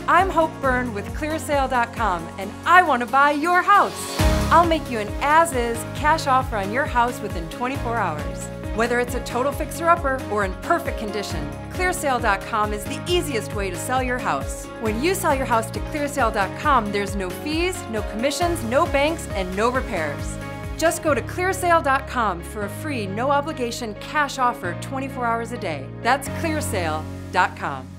I'm Hope Byrne with ClearSale.com, and I want to buy your house. I'll make you an as-is cash offer on your house within 24 hours. Whether it's a total fixer-upper or in perfect condition, ClearSale.com is the easiest way to sell your house. When you sell your house to ClearSale.com, there's no fees, no commissions, no banks, and no repairs. Just go to ClearSale.com for a free, no-obligation cash offer 24 hours a day. That's ClearSale.com.